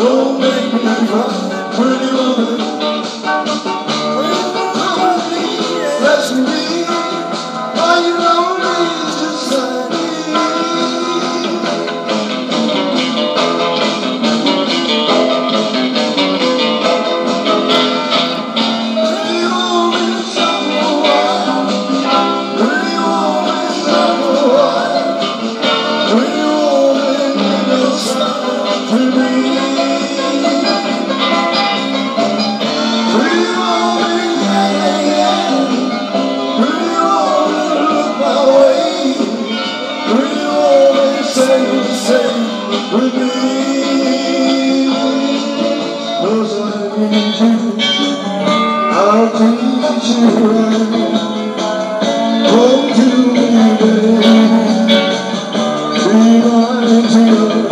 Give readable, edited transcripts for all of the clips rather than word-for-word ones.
don't make me cry, pretty woman. That's me. Are you lonely just like me? Pretty woman, someone. Pretty woman, someone. Pretty woman, you know something to me. Pretty woman, yeah, yeah, yeah. Pretty woman, look my way. Pretty woman, say with me. 'Cause I need you, I'll teach you right. Hold to me, baby. Be mine to you.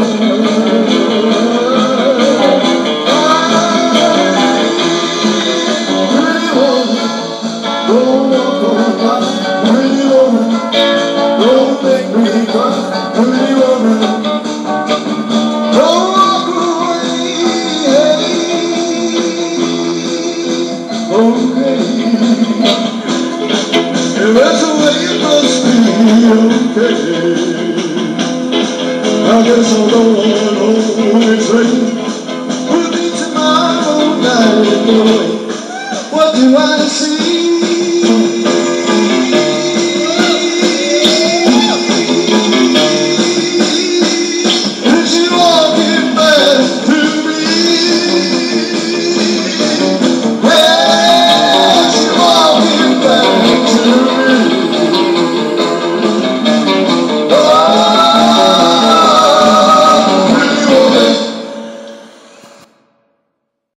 Pretty woman, don't walk by. Pretty woman, don't make me cry. Pretty woman, don't walk away. Okay, if that's the way it must be, okay. I guess I'll go